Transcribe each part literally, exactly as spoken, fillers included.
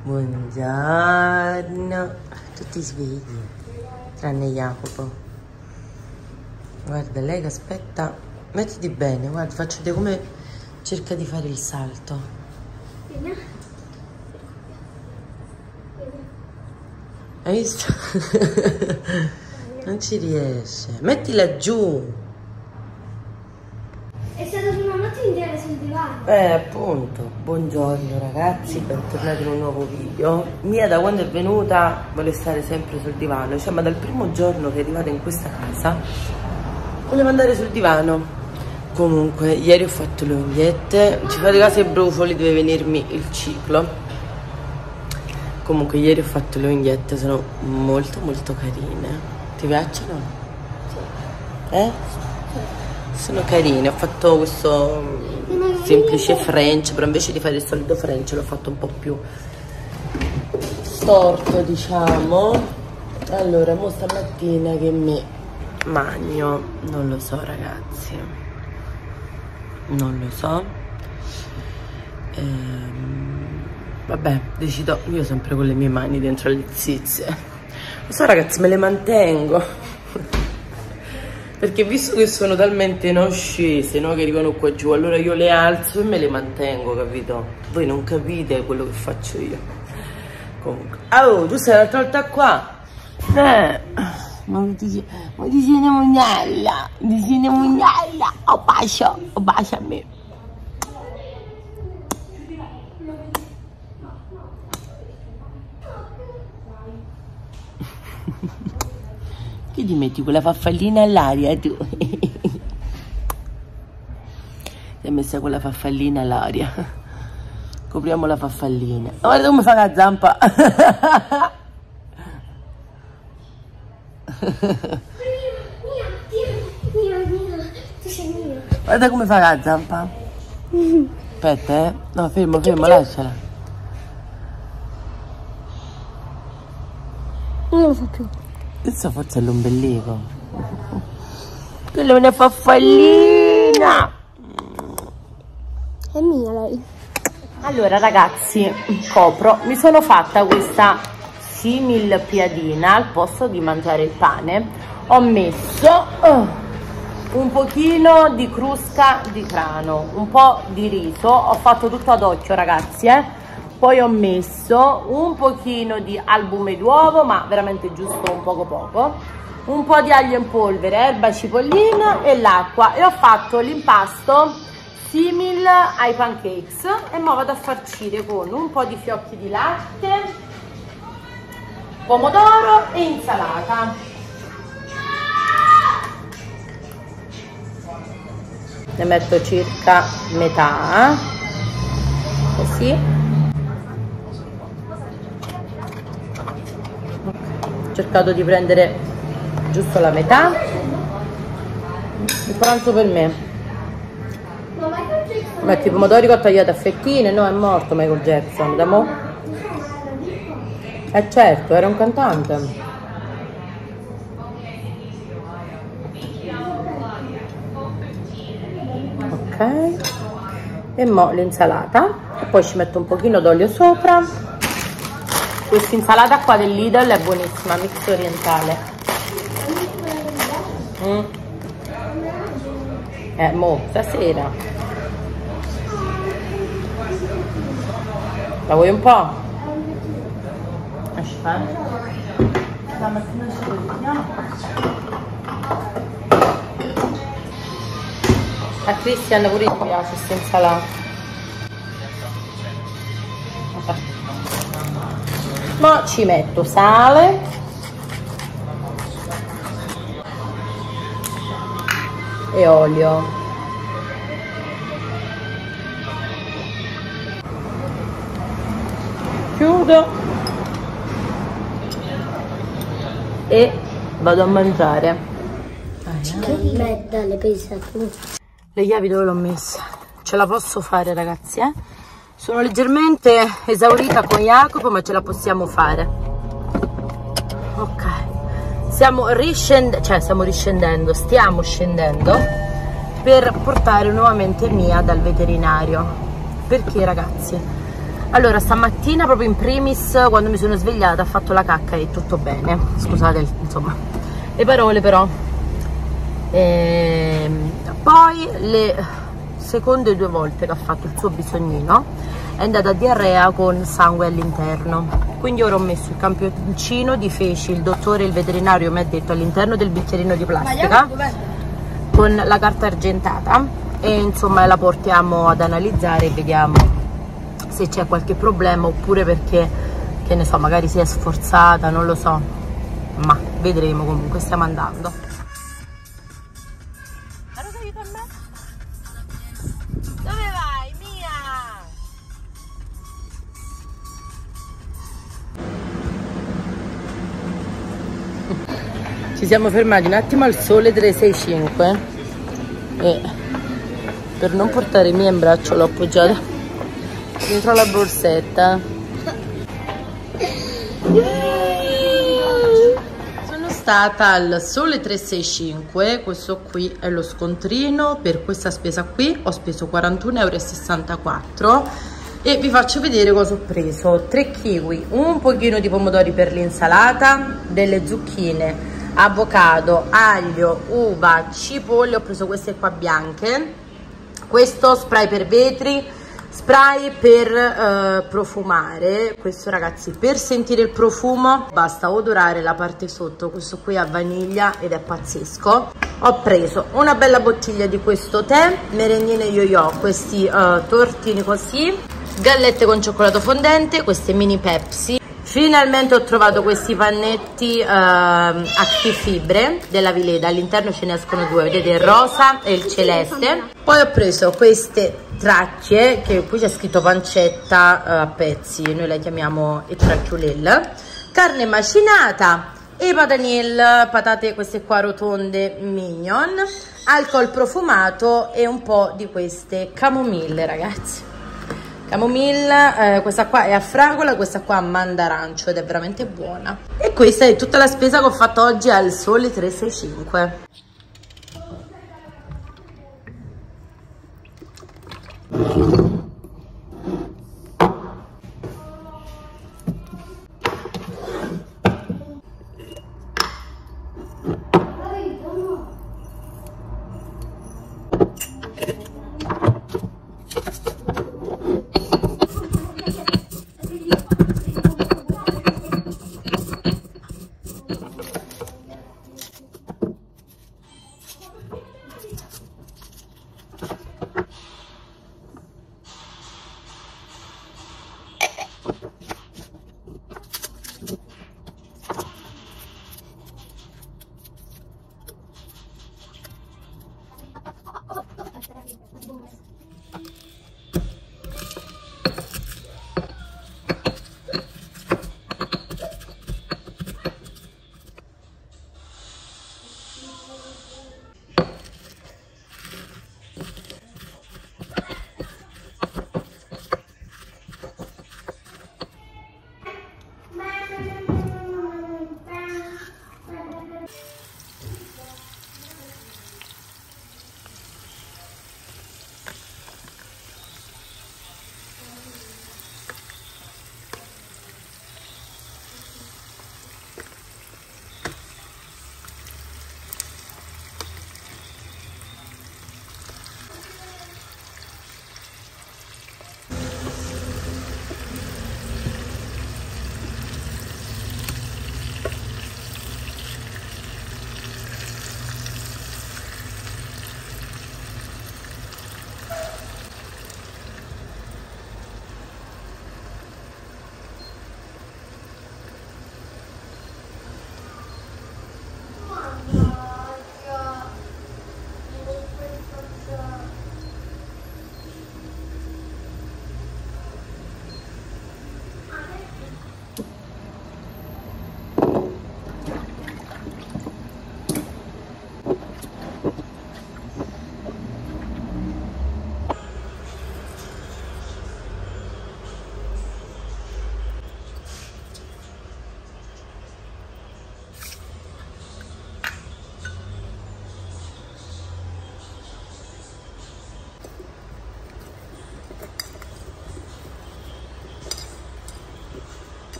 Buongiorno. Tutti svegli, tranne Jacopo. Guarda, lei che aspetta. Mettiti bene, guarda, faccio vedere come cerca di fare il salto. Hai visto? Non ci riesce. Mettila giù. È stato una notte intera sul divano. Eh, appunto. Buongiorno ragazzi, bentornati in un nuovo video. Mia da quando è venuta vuole stare sempre sul divano. Cioè, ma dal primo giorno che è arrivata in questa casa voleva andare sul divano. Comunque, ieri ho fatto le unghiette. Ci fate caso ai brufoli, deve venirmi il ciclo. Comunque, ieri ho fatto le unghiette, sono molto molto carine. Ti piacciono? Sì. Eh? Sono carine, ho fatto questo semplice French, però invece di fare il solito French l'ho fatto un po' più storto, diciamo. Allora, mo stamattina che mi magno, non lo so ragazzi, non lo so. Ehm, vabbè, decido, io sempre con le mie mani dentro le zizie. Lo so ragazzi, me le mantengo. Perché visto che sono talmente non scese, no, che arrivano qua giù, allora io le alzo e me le mantengo, capito? Voi non capite quello che faccio io. Comunque. Oh, tu sei l'altra volta qua? Eh. Ma mi dice, ma dice una mugnalla, dice una mugnalla, oh bacia, oh bacia a me. Che ti metti quella farfallina all'aria tu? Ti hai messa quella farfallina all'aria. Copriamo la farfallina. Guarda come fa la zampa. Guarda come fa la zampa. Aspetta, eh. No, fermo, fermo, lasciala. Non lo so più. Questo forse è l'ombelico. Quella è una farfallina. È mia lei. Allora ragazzi, copro. Mi sono fatta questa simil piadina. Al posto di mangiare il pane ho messo uh, un pochino di crusca di grano, un po' di riso. Ho fatto tutto ad occhio ragazzi, eh. Poi ho messo un pochino di albume d'uovo, ma veramente giusto un poco poco, un po' di aglio in polvere, erba cipollina e l'acqua, e ho fatto l'impasto simil ai pancakes. E ora vado a farcire con un po' di fiocchi di latte, pomodoro e insalata. Ne metto circa metà, così. Ho cercato di prendere giusto la metà. Il pranzo per me. Metti i pomodori che ho tagliato a fettine. No, è morto Michael Jackson. Da mo'? Eh certo, era un cantante. Ok. E mo' l'insalata. E poi ci metto un pochino d'olio sopra. Questa insalata qua del Lidl è buonissima, mix orientale. Mm. Eh, mo, stasera. La vuoi un po'? Aspetta. La mattina ci vediamo. A Christian pure gli piace questa insalata. Ma ci metto sale e olio. Chiudo e vado a mangiare. Merda, le pesa tu. Le chiavi dove l'ho messa? Ce la posso fare ragazzi, eh? Sono leggermente esaurita con Jacopo, ma ce la possiamo fare. Ok. Stiamo riscendendo, cioè stiamo riscendendo, stiamo scendendo per portare nuovamente Mia dal veterinario. Perché ragazzi? Allora, stamattina proprio in primis, quando mi sono svegliata, ha fatto la cacca e tutto bene. Scusate, insomma, le parole però. E poi le seconde due volte che ha fatto il suo bisognino è andata a diarrea con sangue all'interno. Quindi ora ho messo il campioncino di feci, il dottore, il veterinario mi ha detto all'interno del bicchierino di plastica con la carta argentata, e insomma la portiamo ad analizzare e vediamo se c'è qualche problema, oppure perché, che ne so, magari si è sforzata, non lo so, ma vedremo. Comunque stiamo andando. Allora, sei con me? Dove vai, Mia? Ci siamo fermati un attimo al Sole tre sei cinque e per non portare Mia in braccio l'ho appoggiata dietro la borsetta. Sono stata al Sole tre sei cinque, questo qui è lo scontrino. Per questa spesa qui ho speso quarantuno e sessantaquattro euro e vi faccio vedere cosa ho preso. Tre kiwi, un pochino di pomodori per l'insalata, delle zucchine, avocado, aglio, uva, cipolle. Ho preso queste qua bianche, questo spray per vetri, spray per eh, profumare. Questo, ragazzi, per sentire il profumo basta odorare la parte sotto. Questo qui a vaniglia ed è pazzesco. Ho preso una bella bottiglia di questo tè, merendine yo-yo, questi uh, tortini così, gallette con cioccolato fondente, queste mini Pepsi. Finalmente ho trovato questi pannetti uh, Actifibre della Vileda, all'interno ce ne escono due, vedete, il rosa e il celeste. Poi ho preso queste tracce, che qui c'è scritto pancetta uh, a pezzi, noi la chiamiamo e tracciulella, carne macinata e patanil, patate queste qua rotonde mignon, alcol profumato e un po' di queste camomille, ragazzi. Camomille, eh, questa qua è a fragola, questa qua a mandarancio ed è veramente buona. E questa è tutta la spesa che ho fatto oggi al Sole tre sei cinque.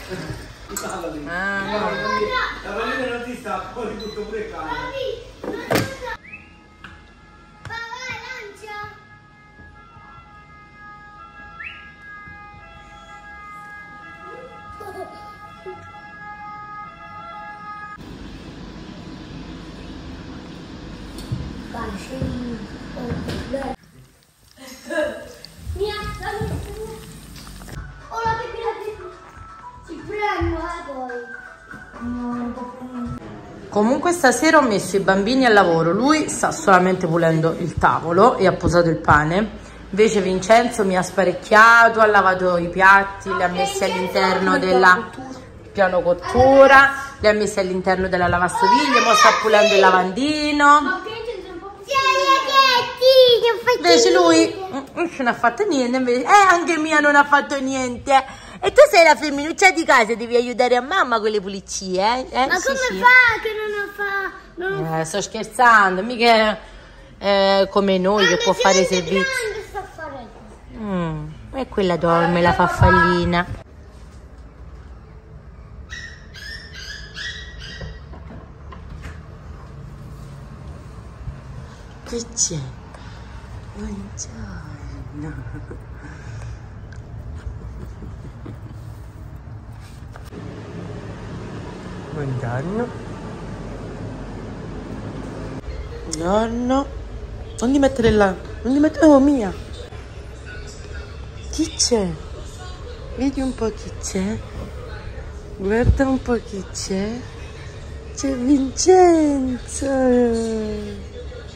Ah, no. La pallina non si sta, poi tutto pure caldo. Mia, dammi tu. Ho la biblia di... Ti prendo, eh, poi. Comunque stasera ho messo i bambini al lavoro, lui sta solamente pulendo il tavolo e ha posato il pane, invece Vincenzo mi ha sparecchiato, ha lavato i piatti, li ha messi all'interno della piano cottura, li ha messi all'interno della lavastoviglie, ora sta pulendo il lavandino. Invece lui non ce n'ha fatto niente, invece, eh, anche mia non ha fatto niente. E tu sei la femminuccia di casa, devi aiutare a mamma con le pulizie, eh? eh Ma sì, come sì. fa che non fa? Non... Eh, sto scherzando, mica eh, come noi che può fare i servizi. Sta fare. Mm, e quella dorme, la farfallina. Che c'è? Buongiorno. Buongiorno. Buongiorno. Non ti mettere là. Non ti mettere... Oh, mia. Chi c'è? Vedi un po' chi c'è? Guarda un po' chi c'è. C'è Vincenzo.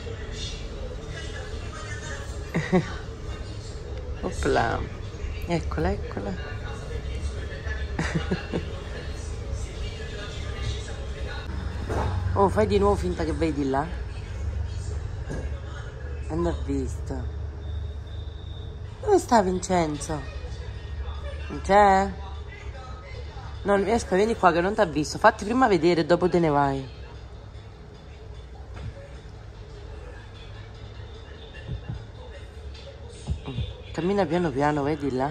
Opla. Eccola, eccola. Oh, fai di nuovo finta che vedi là. Non ho visto. Dove sta Vincenzo? Non c'è? Non riesco, vieni qua che non ti ha visto. Fatti prima vedere e dopo te ne vai. Cammina piano piano, vedi là?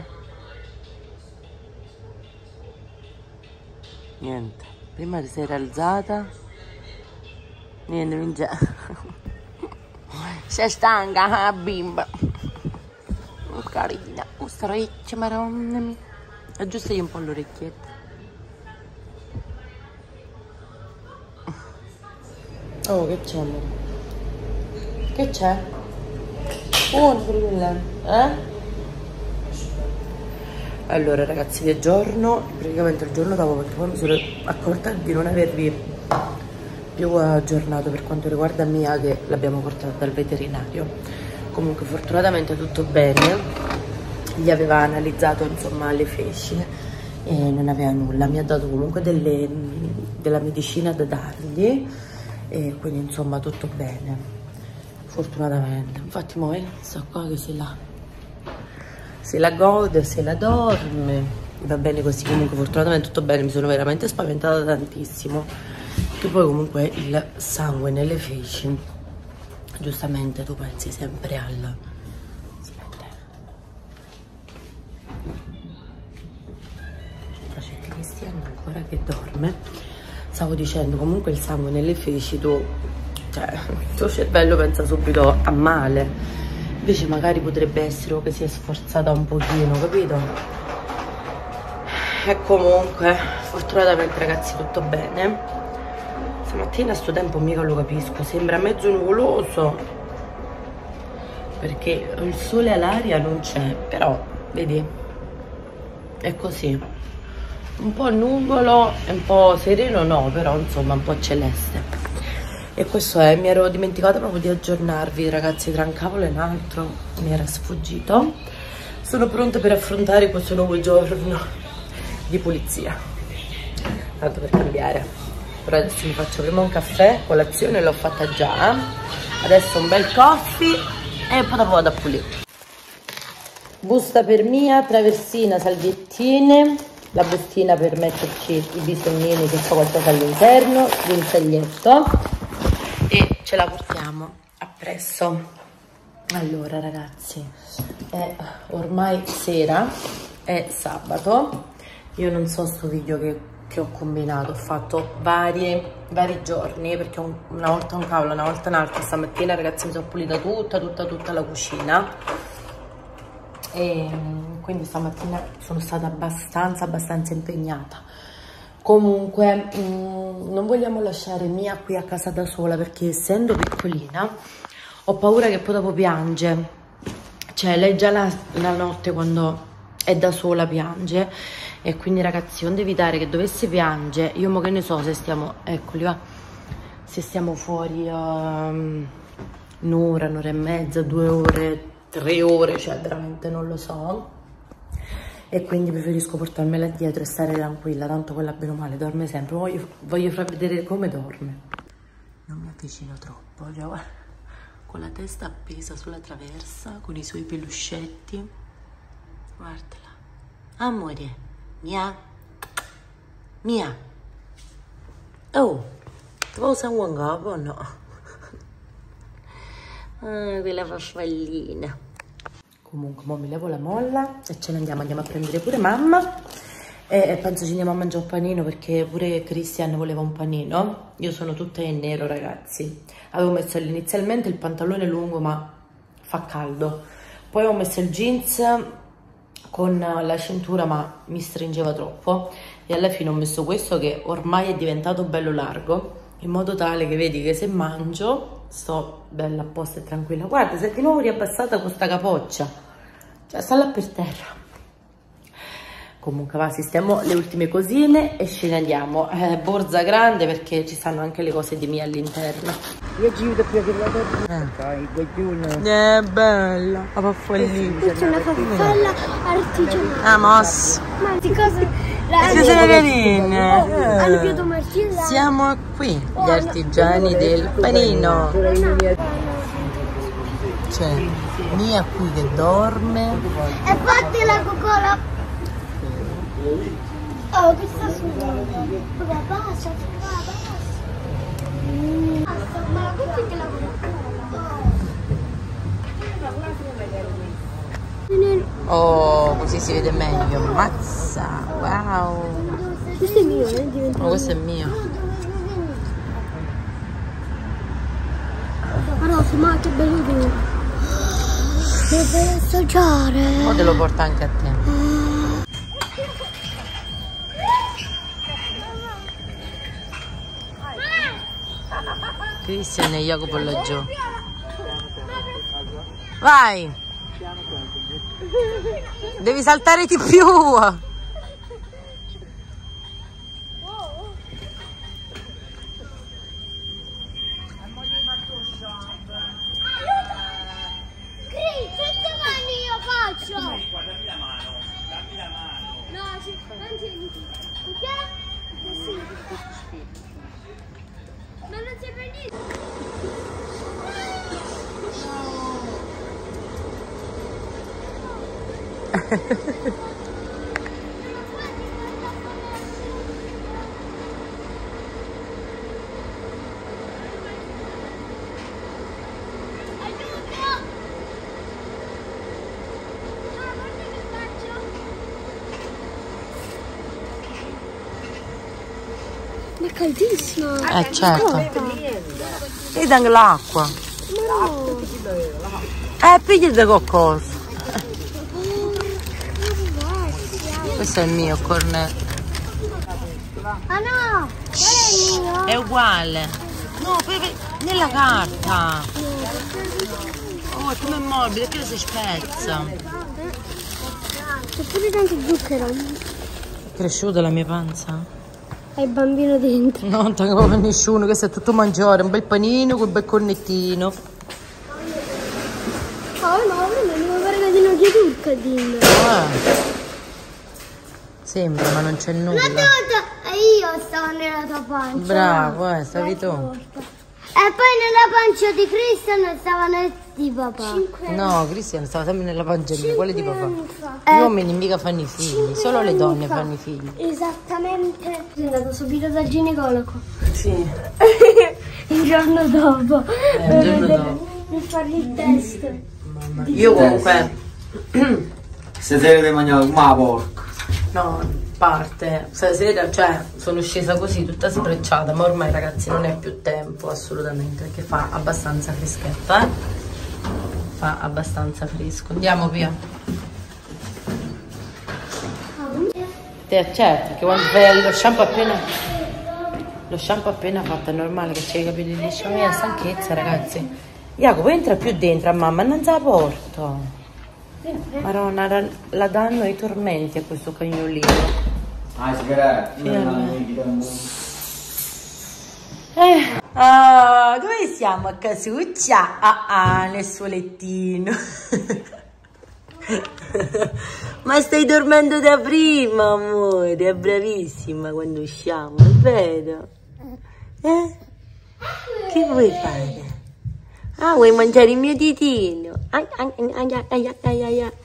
Niente. Prima ti sei alzata. Niente, Vincenzo. Sei stanca, bimba. Carina, un streccio, madonna mia. Aggiustai un po' l'orecchietta. Oh, che c'è, amore? Che c'è? Buono, brillante, eh? Allora, ragazzi, che giorno, praticamente il giorno dopo, perché poi mi sono accorta di non avervi più aggiornato per quanto riguarda Mia, che l'abbiamo portata dal veterinario. Comunque fortunatamente tutto bene, gli aveva analizzato insomma le feci e non aveva nulla, mi ha dato comunque delle, della medicina da dargli e quindi insomma tutto bene, fortunatamente. Infatti mo sta qua che se la, se la gode, se la dorme, va bene così. Comunque fortunatamente tutto bene, mi sono veramente spaventata tantissimo. Che poi comunque il sangue nelle feci, giustamente tu pensi sempre al... Aspetta. Facete Cristiano ancora che dorme. Stavo dicendo, comunque il sangue nelle feci, tu, cioè, il tuo cervello pensa subito a male. Invece magari potrebbe essere che si è sforzata un pochino, capito? E comunque, fortunatamente ragazzi tutto bene. Stamattina a sto tempo mica lo capisco, sembra mezzo nuvoloso perché il sole all'aria non c'è, però vedi, è così, un po' nuvolo e un po' sereno no, però insomma un po' celeste. E questo è, mi ero dimenticata proprio di aggiornarvi ragazzi, tra un cavolo e un altro mi era sfuggito. Sono pronta per affrontare questo nuovo giorno di pulizia, tanto per cambiare. Però adesso mi faccio prima un caffè, colazione l'ho fatta già, adesso un bel coffee e poi dopo vado a pulire. Busta per Mia, traversina, salviettine, la bustina per metterci i bisognini che fa qualcosa all'interno, l'inseglietto e ce la portiamo appresso. Allora ragazzi, è ormai sera, è sabato Io non so sto video che, che ho combinato, ho fatto varie, vari giorni, perché un, una volta un cavolo, una volta un'altra. Stamattina ragazzi mi sono pulita tutta, tutta, tutta la cucina, e quindi stamattina sono stata abbastanza, abbastanza impegnata. Comunque mh, non vogliamo lasciare Mia qui a casa da sola, perché essendo piccolina ho paura che poi dopo piange, cioè lei già la, la notte quando è da sola piange, e quindi ragazzi onde evitare che dovesse piangere, io mo che ne so se stiamo, eccoli va, se stiamo fuori um, un'ora, un'ora e mezza, due ore, tre ore, cioè veramente non lo so, e quindi preferisco portarmela dietro e stare tranquilla, tanto quella bene o male dorme sempre. Voglio, voglio far vedere come dorme. Non mi avvicino troppo, cioè, con la testa appesa sulla traversa, con i suoi peluscetti, guardala. Amore, Mia, Mia, oh, ti vuoi usare un capo o no? Ah, quella farfallina. Comunque, mo mi levo la molla e ce ne andiamo, andiamo a prendere pure mamma, e penso ci andiamo a mangiare un panino, perché pure Christian voleva un panino. Io sono tutta in nero ragazzi, avevo messo inizialmente il pantalone lungo ma fa caldo, poi ho messo il jeans con la cintura ma mi stringeva troppo, e alla fine ho messo questo che ormai è diventato bello largo, in modo tale che vedi che se mangio sto bella a posto e tranquilla. Guarda, si è di nuovo riabbassata questa capoccia, cioè sta là per terra. Comunque va, sistemo le ultime cosine e ce ne andiamo. Eh, borsa grande perché ci stanno anche le cose di Mia all'interno. Io ci vedo più che la torta. Eh. È bella, la farfallina. Questa è una farfalla artigianale. Ah, mossa. Ma di cosa? Che sono carine. Hanno più martilla. Siamo qui, gli artigiani del panino. C'è Mia qui che dorme. E fatti la cocola. Oh, che sta sudando. Vabbè, basta, basta. Ma la cocola che la cocola. Oh, così si vede meglio. Mazza, wow. Questo è mio, è diventato. Oh, questo è mio. Guarda, ma che bello che deve assaggiare. Ora te lo porta anche a te. Christian e Jacopo laggiù. Vai! Devi saltare di più! Senza mani io faccio! Dammi la mano, dammi la mano. No, perché? Sì. Ma non c'è per niente. È caldissimo. Eh certo. Vedi anche l'acqua. No. Eh, pigliate qualcosa. Questo è il mio cornetto. Ah no, qual è il mio? È uguale. No, per, nella carta. Oh, è come morbido, perché si spezza? C'è pure tanto zucchero. È cresciuta la mia panza? È il bambino dentro. No, non tengo proprio nessuno, questo è tutto mangiare, un bel panino con un bel cornettino. Oh no, ma non mi pare che di turca, dimmi. Ah. Sembra, ma non c'è nulla. Una volta io stavo nella tua pancia. Bravo, eh, stavi tu. E poi nella pancia di Christian stavano di papà. No, Christian stava sempre nella pancia mia, quale di papà? Eh, Gli uomini mica fanno i figli, solo le donne fanno i figli. Esattamente. Sono andata subito dal ginecologo. Sì. Il giorno dopo. Eh, il giorno dopo. Per fare il test. Io comunque... Se te deve mangiare, ma porca. No, parte. Stasera, cioè, sono scesa così tutta sbrecciata, ma ormai ragazzi non è più tempo assolutamente, perché fa abbastanza freschetto, eh? Fa abbastanza fresco. Andiamo via. Te accerti che quando fai lo shampoo appena lo shampoo appena fatto è normale che c'hai i capelli lisci. Ma mia stanchezza ragazzi. Jacopo entra più dentro a mamma, non se la porto. Maronna, la, la danno i tormenti a questo cagnolino. Ah, sigaretta. Eh. Ah, dove siamo? A casuccia? Ah ah, nel suo lettino. Ma stai dormendo da prima, amore, è bravissima quando usciamo, è vero? Eh? Che vuoi fare? Ah, vuoi mangiare il mio ditino? Ai, ai, ai, ai, ai, ai, ai.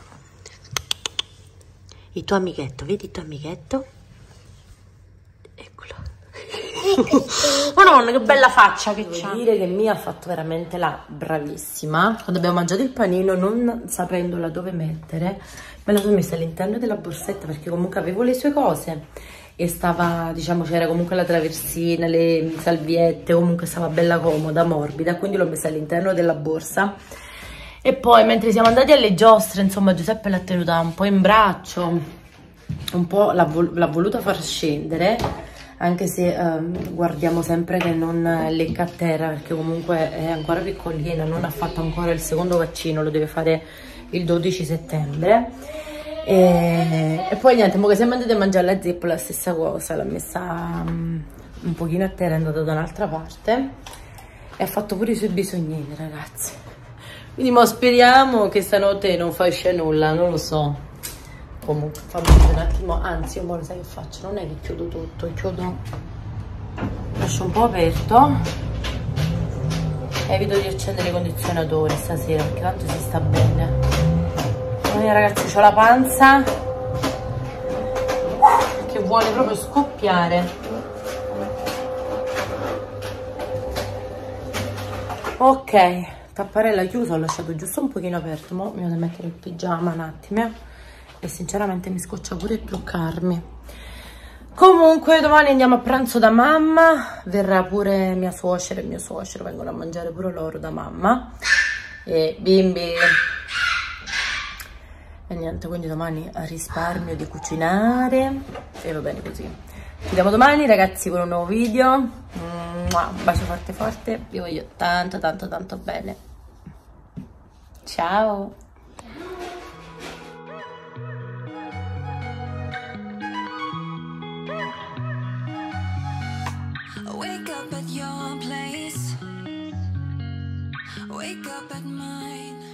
Il tuo amichetto, vedi il tuo amichetto? Eccolo. Madonna, che bella faccia che c'ha. Devo dire che Mia ha fatto veramente la bravissima. Quando abbiamo mangiato il panino, non sapendola dove mettere, me la sono messa all'interno della borsetta, perché comunque avevo le sue cose e stava, diciamo, c'era comunque la traversina, le salviette, comunque stava bella comoda, morbida, quindi l'ho messa all'interno della borsa. E poi mentre siamo andati alle giostre, insomma, Giuseppe l'ha tenuta un po' in braccio, un po' l'ha vol voluta far scendere, anche se um, guardiamo sempre che non lecca a terra, perché comunque è ancora piccolina, non ha fatto ancora il secondo vaccino, lo deve fare il dodici settembre. E, e poi niente, mo che siamo andati a mangiare la zeppo, la stessa cosa, l'ha messa um, un pochino a terra, è andata da un'altra parte e ha fatto pure i suoi bisognini, ragazzi. Quindi mo speriamo che stanotte non faccia nulla, non lo so. Comunque fammi un attimo, anzi io mo sai che faccio, non è che chiudo tutto, chiudo, lascio un po' aperto, evito di accendere i condizionatori stasera perché tanto si sta bene. Allora, ragazzi, ho la panza che vuole proprio scoppiare. Ok, tapparella chiusa, ho lasciato giusto un pochino aperto, mo mi vado a mettere il pigiama un attimo e sinceramente mi scoccia pure truccarmi. Comunque domani andiamo a pranzo da mamma, verrà pure mia suocera e mio suocero, vengono a mangiare pure loro da mamma e bimbi. E niente, quindi domani risparmio di cucinare e va bene così. Ci vediamo domani ragazzi con un nuovo video. Un bacio forte forte, vi voglio tanto tanto tanto bene. Ciao. Wake up at your place, wake up at mine.